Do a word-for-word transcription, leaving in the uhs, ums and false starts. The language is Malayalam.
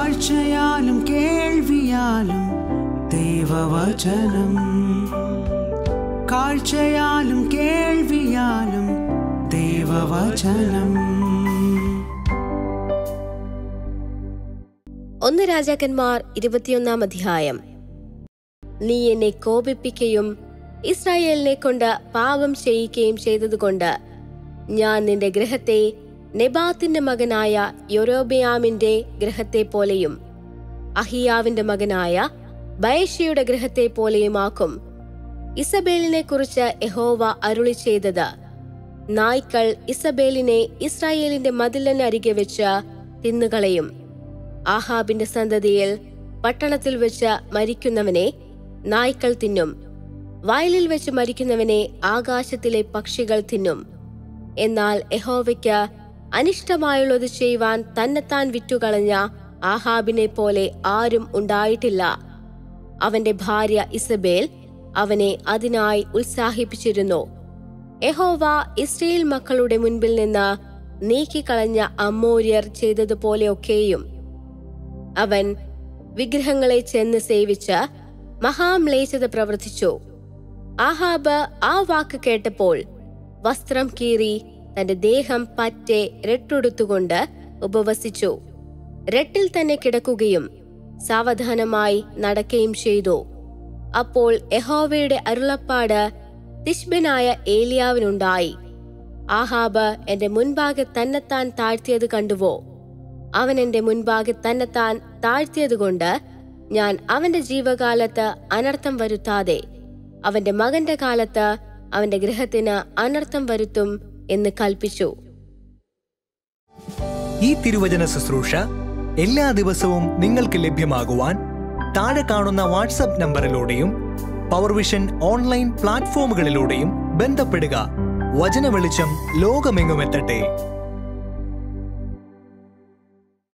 കാഴ്ചയാലും കേൾവിയാലും ദൈവവചനം, കാഴ്ചയാലും കേൾവിയാലും ദൈവവചനം. ഒന്ന് രാജാക്കന്മാർ ഇരുപത്തിയൊന്നാം അധ്യായം. നീ എന്നെ കോപിപ്പിക്കുകയും ഇസ്രായേലിനെ കൊണ്ട് പാപം ചെയ്യിക്കുകയും ചെയ്തതുകൊണ്ട് ഞാൻ നിന്റെ ഗൃഹത്തെ നെബാത്തിന്റെ മകനായ യൊരോബെയാമിന്റെ ഗൃഹത്തെ പോലെയും അഹിയാവിന്റെ മകനായ ബയശയുടെ ഗൃഹത്തെ പോലെയുമാക്കും. ഇസബേലിനെ കുറിച്ച് യഹോവ അരുളി ചെയ്തത്, നായ്ക്കൾ ഇസബേലിനെ ഇസ്രായേലിന്റെ മതിലിനരികെ വെച്ച് തിന്നുകളയും. ആഹാബിന്റെ സന്തതിയിൽ പട്ടണത്തിൽ വെച്ച് മരിക്കുന്നവനെ നായ്ക്കൾ തിന്നും, വയലിൽ വെച്ച് മരിക്കുന്നവനെ ആകാശത്തിലെ പക്ഷികൾ തിന്നും. എന്നാൽ യഹോവയ്ക്ക് അനിഷ്ടമായുള്ളത് ചെയ്യുവാൻ തന്നെത്താൻ വിറ്റുകളഞ്ഞ ആഹാബിനെ പോലെ ആരും ഉണ്ടായിട്ടില്ല. അവന്റെ ഭാര്യ ഇസബേൽ അവനെ അതിനായി ഉത്സാഹിപ്പിച്ചിരുന്നു. യഹോവ ഇസ്രായേൽ മക്കളുടെ മുൻപിൽ നിന്ന് നീക്കിക്കളഞ്ഞ അമ്മോര്യർ ചെയ്തതുപോലെയൊക്കെയും അവൻ വിഗ്രഹങ്ങളെ ചെന്ന് സേവിച്ച് മഹാമ്ലേച്ഛത പ്രവർത്തിച്ചു. ആഹാബ് ആ വാക്ക് കേട്ടപ്പോൾ വസ്ത്രം കീറി തന്റെ ദേഹം പറ്റെ രട്ടുടുത്തുകൊണ്ട് ഉപവസിച്ചു. രട്ടിൽ തന്നെ കിടക്കുകയും സാവധാനമായി നടക്കുകയും ചെയ്തു. അപ്പോൾ യഹോവയുടെ അരുളപ്പാട് തിശ്ബനായ ഏലിയാവിനുണ്ടായി. ആഹാബ് എന്റെ മുൻപാകെ തന്നെത്താൻ താഴ്ത്തിയത് കണ്ടുവോ? അവൻ എന്റെ മുൻപാകെ തന്നെത്താൻ താഴ്ത്തിയതുകൊണ്ട് ഞാൻ അവന്റെ ജീവകാലത്ത് അനർത്ഥം വരുത്താതെ അവന്റെ മകന്റെ കാലത്ത് അവന്റെ ഗൃഹത്തിന് അനർത്ഥം വരുത്തും എന്ന് കൽപ്പിച്ചു. ഈ തിരുവചന ശുശ്രൂഷ എല്ലാ ദിവസവും നിങ്ങൾക്ക് ലഭ്യമാകുവാൻ താഴെ കാണുന്ന വാട്സ്ആപ്പ് നമ്പറിലൂടെയും പവർവിഷൻ ഓൺലൈൻ പ്ലാറ്റ്ഫോമുകളിലൂടെയും ബന്ധപ്പെടുക. വചന വെളിച്ചം ലോകമെങ്ങുമെത്തട്ടെ.